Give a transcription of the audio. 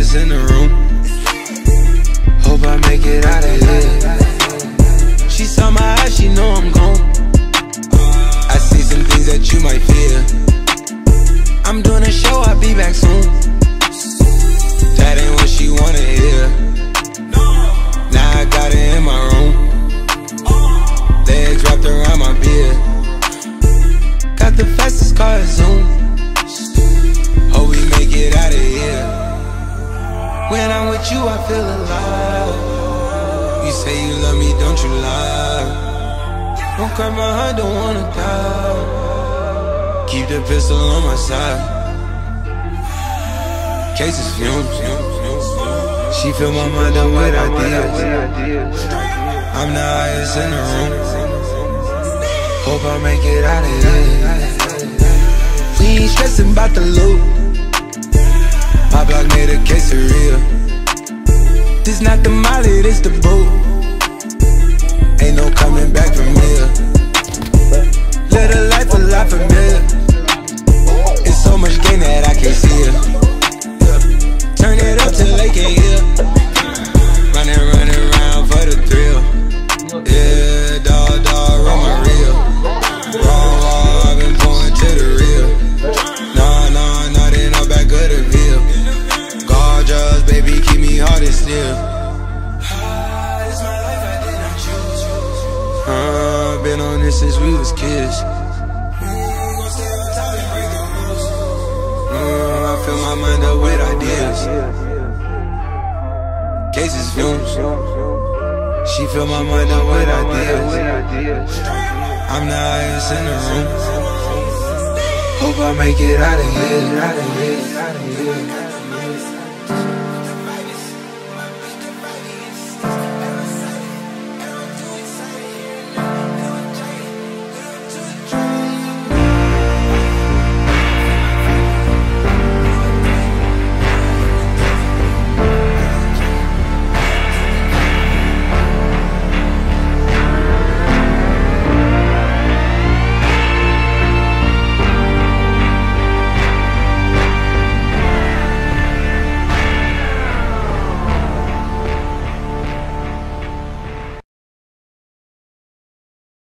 highest in the room. Hope I make it out of here. She saw my eyes, she know I'm gone. I see some things that you might fear. I'm doing a show, I'll be back soon. That ain't what she wanna hear. Now I got it in my room. Legs wrapped around my beard. Got the fastest car, Zoom. Hope we make it out of here. When I'm with you, I feel alive. You say you love me, don't you lie. Don't cry my heart, don't wanna die. Keep the pistol on my side. Cases fumes. She fill my mind up with ideas. I'm the highest in the room. Hope I make it out of here. We ain't stressing about the loot. My block made a quesadilla. This not the molly, this the boot. Ain't no coming back from here. Live a life a lot familiar. It's so much gain that I can't see it. Turn it up till they can't hear. Running around for the thrill. Yeah, dog, run my reel. Raw, I've been pouring to the real. Nah, then I'm back of the bill. Gorgeous, baby, keep me hard and still. It's my life, I did not choose. Been on this since we was kids. I fill my mind up with ideas. Cases fumes. She fill my mind up with ideas. I'm the highest in the room. Hope I make it out of here.